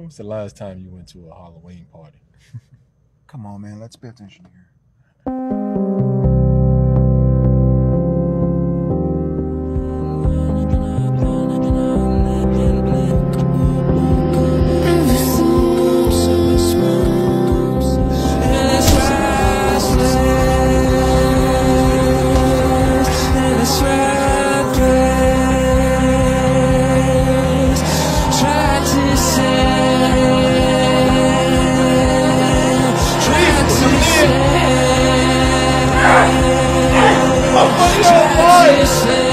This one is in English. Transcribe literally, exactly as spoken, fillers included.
When was the last time you went to a Halloween party? Come on, man. Let's pay attention here. I'm